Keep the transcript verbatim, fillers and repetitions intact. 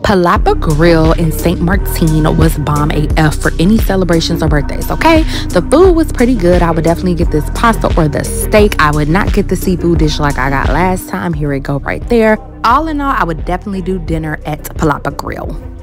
Palapa Grill in Saint Martin was bomb A F for any celebrations or birthdays, okay? The food was pretty good. I would definitely get this pasta or the steak. I would not get the seafood dish like I got last time. Here it go right there. All in all, I would definitely do dinner at Palapa Grill.